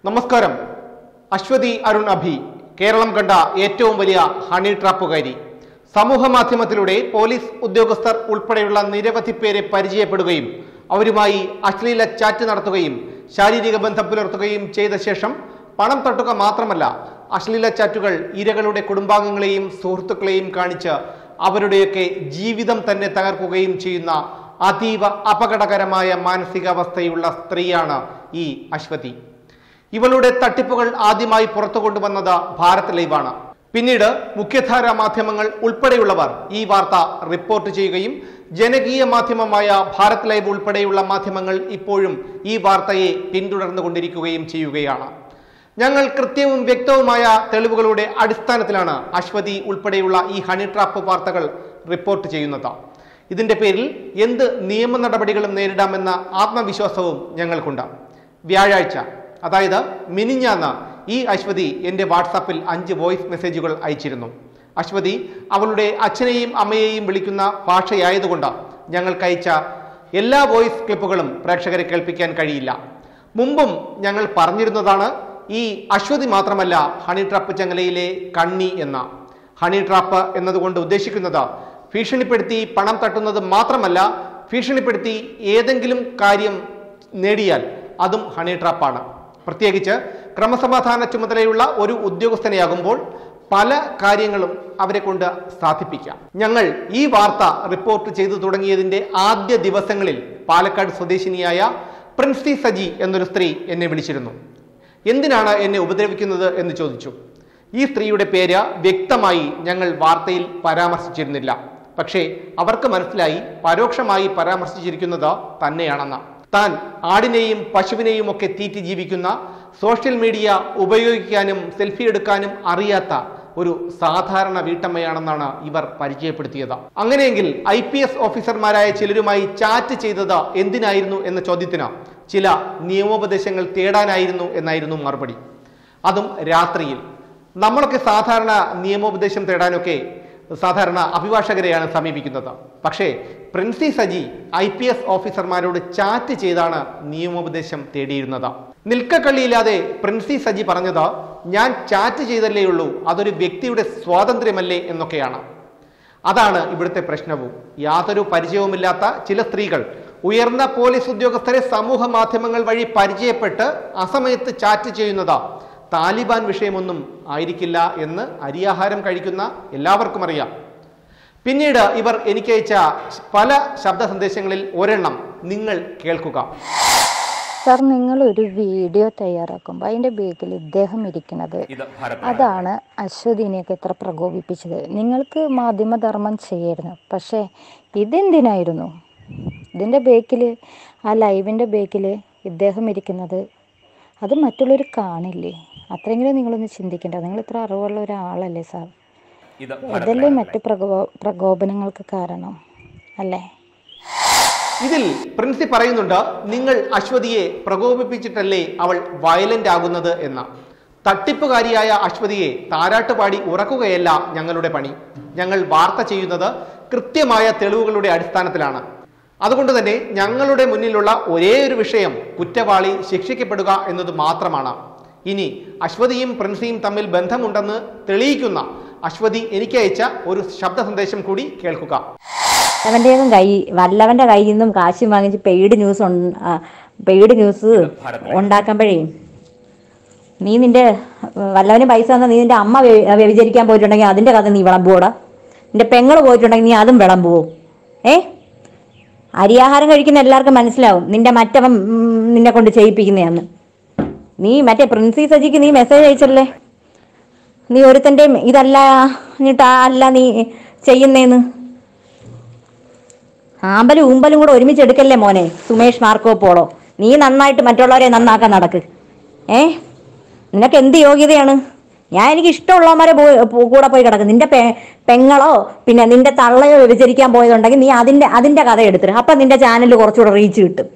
നമസ്കാരം. അശ്വതി അരുൺ അഭി കേരളം കണ്ട ഏറ്റവും വലിയ ഹണി ട്രാപ്പുകാരി. സമൂഹ മാധ്യമത്തിലൂടെ പോലീസ് ഉദ്യോഗസ്ഥർ ഉൾപ്പെടെയുള്ള നിരവധി പേരെ പരിചയപ്പെടുകയും അവരുമായി അശ്ലീല ചാറ്റ് നടത്തുകയും ശാരീരിക ബന്ധം പുലർത്തുകയും ചെയ്ത ശേഷം പണം തട്ടുക മാത്രമല്ല, അശ്ലീല ചാറ്റുകൾ ഇരകളുടെ കുടുംബാംഗങ്ങളെയും സുഹൃത്തുക്കളെയും കാണിച്ച് അവരുടെയൊക്കെ ജീവിതം തന്നെ തകർക്കുകയും ചെയ്യുന്ന അതീവ അപകടകരമായ മാനസികാവസ്ഥയുള്ള സ്ത്രീയാണ് ഈ അശ്വതി. ഇവളുടെ തട്ടിപ്പുകൾ ആദ്യമായി പുറത്തു കൊണ്ടുവന്നത് ഭാരത് ലൈവാണ്. പിന്നീട് മുഖ്യധാരാ മാധ്യമങ്ങൾ ഉൾപ്പെടെയുള്ളവർ ഈ വാർത്ത റിപ്പോർട്ട് ചെയ്യുകയും ജനകീയ മാധ്യമമായ ഭാരത് ലൈവ് ഉൾപ്പെടെയുള്ള മാധ്യമങ്ങൾ ഇപ്പോഴും ഈ വാർത്തയെ പിന്തുടർന്നുകൊണ്ടിരിക്കുകയും ചെയ്യുകയാണ്. ഞങ്ങൾ കൃത്യവും വ്യക്തവുമായ തെളിവുകളുടെ അടിസ്ഥാനത്തിലാണ് അശ്വതി ഉൾപ്പെടെയുള്ള ഈ ഹണി ട്രാപ്പ് വാർത്തകൾ റിപ്പോർട്ട് ചെയ്യുന്നത്. ഇതിന്റെ പേരിൽ എന്ത് നിയമ നടപടികളും നേരിടാമെന്ന ആത്മവിശ്വാസവും ഞങ്ങൾക്കുണ്ട്. വ്യാഴാഴ്ച, അതായത് മിനിഞ്ഞാന്ന്, ഈ അശ്വതി എൻ്റെ വാട്സാപ്പിൽ 5 വോയിസ് മെസ്സേജുകൾ അയച്ചിരുന്നു. അശ്വതി അവളുടെ അച്ഛനെയും അമ്മയെയും വിളിക്കുന്ന ഭാഷയായതുകൊണ്ട് ഞങ്ങൾക്ക് അയച്ച എല്ലാ വോയിസ് ക്ലിപ്പുകളും പ്രേക്ഷകരെ കേൾപ്പിക്കാൻ കഴിയില്ല. മുമ്പും ഞങ്ങൾ പറഞ്ഞിരുന്നതാണ്, ഈ അശ്വതി മാത്രമല്ല ഹണി ട്രാപ്പ് ചങ്ങലയിലെ കണ്ണി എന്ന. ഹണി ട്രാപ്പ് എന്നതുകൊണ്ട് ഉദ്ദേശിക്കുന്നത് ഭീഷണിപ്പെടുത്തി പണം തട്ടുന്നത് മാത്രമല്ല, ഭീഷണിപ്പെടുത്തി ഏതെങ്കിലും കാര്യം നേടിയാൽ അതും ഹണി ട്രാപ്പാണ്. പ്രത്യേകിച്ച് ക്രമസമാധാന ചുമതലയുള്ള ഒരു ഉദ്യോഗസ്ഥനെയാകുമ്പോൾ പല കാര്യങ്ങളും അവരെ കൊണ്ട് സാധിപ്പിക്കാം. ഞങ്ങൾ ഈ വാർത്ത റിപ്പോർട്ട് ചെയ്തു തുടങ്ങിയതിൻ്റെ ആദ്യ ദിവസങ്ങളിൽ പാലക്കാട് സ്വദേശിനിയായ പ്രിൻസി സജി എന്നൊരു സ്ത്രീ എന്നെ വിളിച്ചിരുന്നു. എന്തിനാണ് എന്നെ ഉപദ്രവിക്കുന്നത് എന്ന് ചോദിച്ചു. ഈ സ്ത്രീയുടെ പേര് വ്യക്തമായി ഞങ്ങൾ വാർത്തയിൽ പരാമർശിച്ചിരുന്നില്ല. പക്ഷേ അവർക്ക് മനസ്സിലായി പരോക്ഷമായി പരാമർശിച്ചിരിക്കുന്നത് തന്നെയാണെന്ന്. താൻ ആടിനെയും പശുവിനെയും ഒക്കെ തീറ്റി ജീവിക്കുന്ന, സോഷ്യൽ മീഡിയ ഉപയോഗിക്കാനും സെൽഫി എടുക്കാനും അറിയാത്ത ഒരു സാധാരണ വീട്ടമ്മയാണെന്നാണ് ഇവർ പരിചയപ്പെടുത്തിയത്. അങ്ങനെയെങ്കിൽ IPS ഓഫീസർമാരായ ചിലരുമായി ചാറ്റ് ചെയ്തത് എന്തിനായിരുന്നു എന്ന ചോദ്യത്തിന് ചില നിയമോപദേശങ്ങൾ തേടാനായിരുന്നു എന്നായിരുന്നു മറുപടി. അതും രാത്രിയിൽ. നമ്മളൊക്കെ സാധാരണ നിയമോപദേശം തേടാനൊക്കെ സാധാരണ അഭിഭാഷകരെയാണ് സമീപിക്കുന്നത്. പക്ഷേ പ്രിൻസി സജി IPS ഓഫീസർമാരോട് ചാറ്റ് ചെയ്താണ് നിയമോപദേശം തേടിയിരുന്നത്. നിൽക്കക്കള്ളിയില്ലാതെ പ്രിൻസി സജി പറഞ്ഞത്, ഞാൻ ചാറ്റ് ചെയ്തല്ലേ ഉള്ളൂ, അതൊരു വ്യക്തിയുടെ സ്വാതന്ത്ര്യമല്ലേ എന്നൊക്കെയാണ്. അതാണ് ഇവിടുത്തെ പ്രശ്നവും. യാതൊരു പരിചയവുമില്ലാത്ത ചില സ്ത്രീകൾ ഉയർന്ന പോലീസ് ഉദ്യോഗസ്ഥരെ സമൂഹ മാധ്യമങ്ങൾ വഴി പരിചയപ്പെട്ട് അസമയത്ത് ചാറ്റ് ചെയ്യുന്നത് താലിബാൻ വിഷയമൊന്നും ആയിരിക്കില്ല എന്ന് അരിയാഹാരം കഴിക്കുന്ന എല്ലാവർക്കും അറിയാം. പിന്നീട് ഇവർ എനിക്കയച്ച പല ശബ്ദ സന്ദേശങ്ങളിൽ ഒരെണ്ണം നിങ്ങൾ കേൾക്കുക. സർ, നിങ്ങൾ ഒരു വീഡിയോ തയ്യാറാക്കുമ്പോൾ അതിൻ്റെ ബേക്കിൽ ഇദ്ദേഹം ഇരിക്കുന്നത്, അതാണ് അശ്വതിനെയൊക്കെ ഇത്ര പ്രകോപിപ്പിച്ചത്. നിങ്ങൾക്ക് മാധ്യമധർമ്മം ചെയ്യായിരുന്നു, പക്ഷേ ഇതെന്തിനായിരുന്നു? ഇതിൻ്റെ ബേക്കിൽ, ആ ലൈവിൻ്റെ ബേക്കിൽ ഇദ്ദേഹം ഇരിക്കുന്നത് അത് മറ്റുള്ളവർ കാണില്ലേ? അത്രയെങ്കിലും നിങ്ങളൊന്ന് ചിന്തിക്കേണ്ട. നിങ്ങൾ ഇത്ര അറിവുള്ള ഒരാളല്ലേ സാർ? ഇതല്ലേ മറ്റു പ്രകോപനങ്ങൾക്ക് കാരണം അല്ലേ? ഇതിൽ പ്രിൻസി പറയുന്നുണ്ട്, നിങ്ങൾ അശ്വതിയെ പ്രകോപിപ്പിച്ചിട്ടല്ലേ അവൾ വയലന്റ് ആകുന്നത് എന്ന. തട്ടിപ്പുകാരിയായ അശ്വതിയെ താരാട്ടുപാടി ഉറക്കുകയല്ല ഞങ്ങളുടെ പണി. ഞങ്ങൾ വാർത്ത ചെയ്യുന്നത് കൃത്യമായ തെളിവുകളുടെ അടിസ്ഥാനത്തിലാണ്. അതുകൊണ്ട് തന്നെ ഞങ്ങളുടെ മുന്നിലുള്ള ഒരേ ഒരു വിഷയം കുറ്റവാളി ശിക്ഷിക്കപ്പെടുക എന്നത് മാത്രമാണ്. ഇനി അശ്വതിയും പ്രിൻസിയും തമ്മിൽ ബന്ധമുണ്ടെന്ന് തെളിയിക്കുന്ന അശ്വതി എനിക്ക് അയച്ച ഒരു ശബ്ദ സന്ദേശം കൂടി കേൾക്കുക. വല്ലവന്റെ കയ്യിൽ നിന്നും കാശ് വാങ്ങിച്ച് പെയ്ഡ് ന്യൂസ് ഉണ്ടാക്കുമ്പോഴേ നീ നിന്റെ വല്ലവന് പൈസ തന്നാൽ നീ നിന്റെ അമ്മ വ്യഭിചരിക്കാൻ പോയിട്ടുണ്ടെങ്കിൽ അതിന്റെ കഥ നീ വിളമ്പുവോടാ? നിന്റെ പെങ്ങള് പോയിട്ടുണ്ടെങ്കിൽ നീ അതും വിളമ്പുവോ? അരിയാഹാരം കഴിക്കുന്ന എല്ലാവർക്കും മനസ്സിലാവും നിന്റെ മറ്റവൻ നിന്നെ കൊണ്ട് ചെയ്യിപ്പിക്കുന്നതാന്ന്. നീ മറ്റേ പ്രിൻസി സജിക്ക് നീ മെസ്സേജ് അയച്ചല്ലേ, നീ ഒരുത്തൻ്റെ ഇതല്ല അല്ല നീ ചെയ്യുന്നേന്ന്. ആമ്പലും ഊമ്പലും കൂടെ ഒരുമിച്ചെടുക്കല്ലേ മോനെ സുമേഷ് മാർക്കോ പോളോ. നീ നന്നായിട്ട് മറ്റുള്ളവരെ നന്നാക്കാൻ നടക്ക്. നിനക്ക് എന്ത് യോഗ്യതയാണ്? എനിക്ക് ഇഷ്ടമുള്ളവന്മാരെ കൂടെ പോയി കിടക്കും. നിന്റെ പെങ്ങളോ പിന്നെ നിന്റെ തള്ളയോ വ്യഭിചരിക്കാൻ പോയതുണ്ടെങ്കിൽ നീ അതിന്റെ കഥ എടുത്തിട്ട് അപ്പം നിന്റെ ചാനലിൽ കുറച്ചുകൂടെ റീച്ച് കിട്ടും.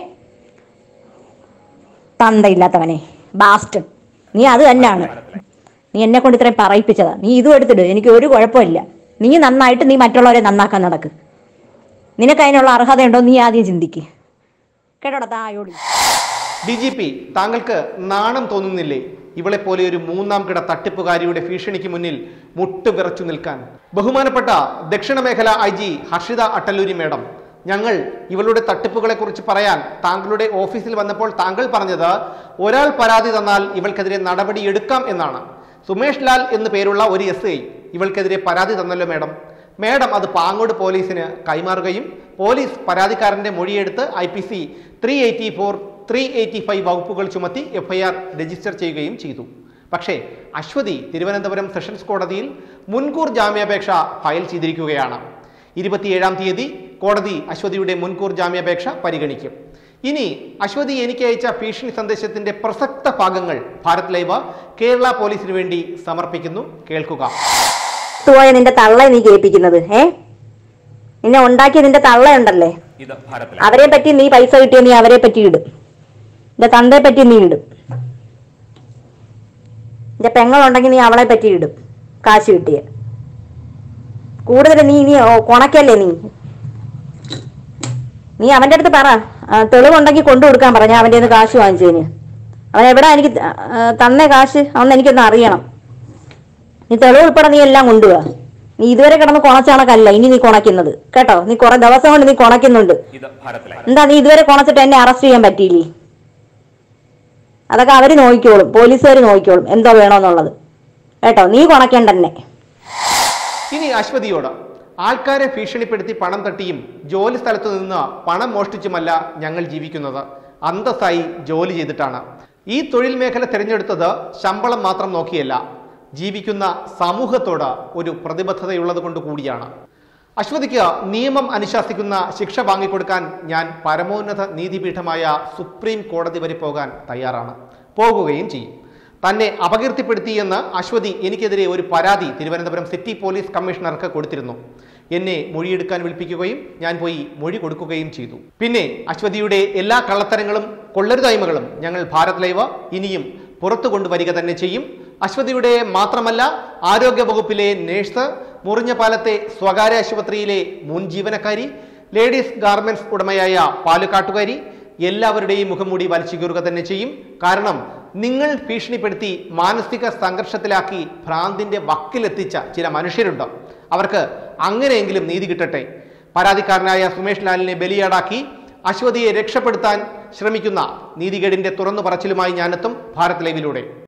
തന്തയില്ലാത്തവനെ ബാസ്റ്റ്, നീ അത് തന്നെയാണ്. നീ എന്നെ കൊണ്ട് ഇത്രയും പറയിപ്പിച്ചതാ. നീ ഇതും എടുത്തിട്ട് എനിക്ക് ഒരു കുഴപ്പമില്ല. നീ നന്നായിട്ട് നീ മറ്റുള്ളവരെ നന്നാക്കാൻ നടക്ക്. നിനക്ക് അതിനുള്ള അർഹതയുണ്ടോ നീ ആദ്യം ചിന്തിക്ക്. കേട്ടോടാ തായോടി. DGP, താങ്കൾക്ക് നാണം തോന്നുന്നില്ലേ ഇവളെ പോലെ ഒരു മൂന്നാം കിട തട്ടിപ്പുകാരിയുടെ ഭീഷണിക്ക് മുന്നിൽ മുട്ടുവിറച്ചു നിൽക്കാൻ? ബഹുമാനപ്പെട്ട ദക്ഷിണ മേഖല IG ഹർഷിത അട്ടല്ലൂരി മേഡം, ഞങ്ങൾ ഇവളുടെ തട്ടിപ്പുകളെ കുറിച്ച് പറയാൻ താങ്കളുടെ ഓഫീസിൽ വന്നപ്പോൾ താങ്കൾ പറഞ്ഞത് ഒരാൾ പരാതി തന്നാൽ ഇവൾക്കെതിരെ നടപടി എടുക്കാം എന്നാണ്. സുമേഷ് ലാൽ എന്ന് പേരുള്ള ഒരു SI ഇവൾക്കെതിരെ പരാതി തന്നല്ലോ മേഡം അത് പാങ്ങോട് പോലീസിന് കൈമാറുകയും പോലീസ് പരാതിക്കാരന്റെ മൊഴിയെടുത്ത് IPC 384, 385 വകുപ്പുകൾ ചുമത്തി FIR രജിസ്റ്റർ ചെയ്യുകയും ചെയ്തു. പക്ഷേ അശ്വതി തിരുവനന്തപുരം സെഷൻസ് കോടതിയിൽ മുൻകൂർ ജാമ്യാപേക്ഷ ഫയൽ ചെയ്തിരിക്കുകയാണ്. 27-ാം തീയതി കോടതി അശ്വതിയുടെ മുൻകൂർ ജാമ്യാപേക്ഷ പരിഗണിക്കും. ഇനി അശ്വതി എനിക്ക് അയച്ച ഭീഷണി സന്ദേശത്തിന്റെ പ്രസക്ത ഭാഗങ്ങൾ ഭാരത് ലൈവ് കേരള പോലീസിന് വേണ്ടി സമർപ്പിക്കുന്നു. കേൾക്കുക. നിന്റെ തള്ള നീ കേൾപ്പിക്കുന്നത് നിന്നെ ഉണ്ടാക്കിയ നിന്റെ തള്ളയുണ്ടല്ലേ, അവരെ പറ്റി നീ പൈസ കിട്ടിയ നീ അവരെ പറ്റി ഇടും, നിന്റെ തന്തയെ പറ്റി നീ ഇടും, നിന്റെ പെങ്ങളുണ്ടെങ്കിൽ നീ അവളെ പറ്റി ഇടും. കാശ് കിട്ടിയ കൂടുതൽ നീ കൊണക്കല്ലേ നീ അവന്റെ അടുത്ത് പറ, തെളിവുണ്ടെങ്കിൽ കൊണ്ടു കൊടുക്കാൻ പറ. ഞാൻ അവന്റെ കാശ് വാങ്ങിച്ചതിന് അവൻ എവിടാ എനിക്ക് തന്നേ കാശ് അന്ന് എനിക്കൊന്ന് അറിയണം. നീ തെളിവ് ഉൾപ്പെടെ നീ എല്ലാം കൊണ്ടുപോവാ. നീ ഇതുവരെ കിടന്ന് കൊണച്ചണക്കല്ല ഇനി നീ കൊണക്കുന്നത് കേട്ടോ. നീ കുറെ ദിവസം കൊണ്ട് നീ കൊണക്കുന്നുണ്ട്. എന്താ നീ ഇതുവരെ കൊണച്ചിട്ട് എന്നെ അറസ്റ്റ് ചെയ്യാൻ പറ്റിയില്ലേ? അതൊക്കെ അവര് നോക്കിക്കോളും, പോലീസുകാർ നോക്കിക്കോളും എന്തോ വേണോന്നുള്ളത് കേട്ടോ. നീ കൊണക്കേണ്ടെന്നെ. ഇനി അശ്വതിയോട്, ആൾക്കാരെ ഭീഷണിപ്പെടുത്തി പണം തട്ടിയും ജോലി സ്ഥലത്തു നിന്ന് പണം മോഷ്ടിച്ചുമല്ല ഞങ്ങൾ ജീവിക്കുന്നത്, അന്തസ്സായി ജോലി ചെയ്തിട്ടാണ്. ഈ തൊഴിൽ മേഖല തിരഞ്ഞെടുത്തത് ശമ്പളം മാത്രം നോക്കിയല്ല, ജീവിക്കുന്ന സമൂഹത്തോട് ഒരു പ്രതിബദ്ധതയുള്ളത് കൊണ്ട് കൂടിയാണ്. അശ്വതിക്ക് നിയമം അനുശാസിക്കുന്ന ശിക്ഷ വാങ്ങിക്കൊടുക്കാൻ ഞാൻ പരമോന്നത നീതിപീഠമായ സുപ്രീം കോടതി വരെ പോകാൻ തയ്യാറാണ്, പോകുകയും ചെയ്യും. തന്നെ അപകീർത്തിപ്പെടുത്തിയെന്ന് അശ്വതി എനിക്കെതിരെ ഒരു പരാതി തിരുവനന്തപുരം സിറ്റി പോലീസ് കമ്മീഷണർക്ക് കൊടുത്തിരുന്നു. എന്നെ മൊഴിയെടുക്കാൻ വിളിപ്പിക്കുകയും ഞാൻ പോയി മൊഴി കൊടുക്കുകയും ചെയ്തു. പിന്നെ അശ്വതിയുടെ എല്ലാ കള്ളത്തരങ്ങളും കൊള്ളരുതായ്മകളും ഞങ്ങൾ ഭാരത് ലൈവ് ഇനിയും പുറത്തു കൊണ്ടുവരിക തന്നെ ചെയ്യും. അശ്വതിയുടെ മാത്രമല്ല, ആരോഗ്യ വകുപ്പിലെ നേഴ്സ്, മുറിഞ്ഞപാലത്തെ സ്വകാര്യ ആശുപത്രിയിലെ മുൻ ജീവനക്കാരി, ലേഡീസ് ഗാർമെന്റ്സ് ഉടമയായ പാലുകാട്ടുകാരി, എല്ലാവരുടെയും മുഖംമൂടി വലിച്ചു കീറുക തന്നെ ചെയ്യും. കാരണം നിങ്ങൾ ഭീഷണിപ്പെടുത്തി മാനസിക സംഘർഷത്തിലാക്കി ഭ്രാന്തിന്റെ വക്കിലെത്തിച്ച ചില മനുഷ്യരുണ്ട്. അവർക്ക് അങ്ങനെയെങ്കിലും നീതി കിട്ടട്ടെ. പരാതിക്കാരനായ സുമേഷ് ലാലിനെ ബലിയാടാക്കി അശ്വതിയെ രക്ഷപ്പെടുത്താൻ ശ്രമിക്കുന്ന നീതികേടിന്റെ തുറന്നു പറച്ചിലുമായി ഞാനെത്തും ഭാരത് ലൈവിലൂടെ.